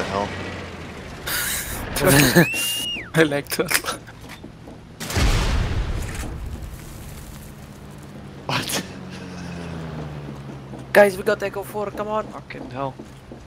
hell? I like that. What? Guys, we got Echo 4, come on. Fucking hell.